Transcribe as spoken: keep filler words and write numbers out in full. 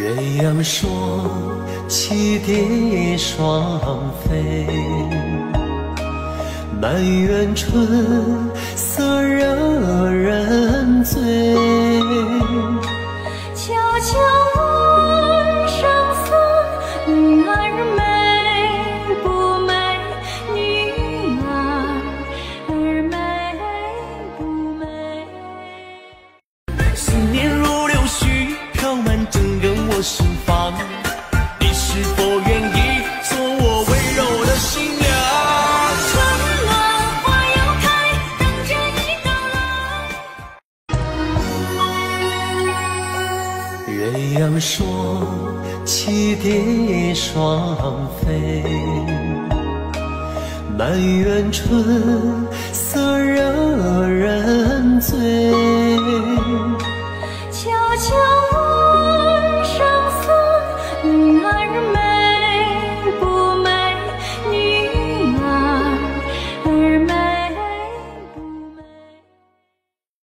鸳鸯双栖蝶双飞，满园春色惹人醉。 悄悄问圣僧，女儿美不美？女儿美不美？ 思念如流絮，飘满整个我心房。你是否愿意做我温柔的新娘？ 春暖花又开，等着你到来。 鸳鸯双栖蝶双飞，满园春色惹人醉。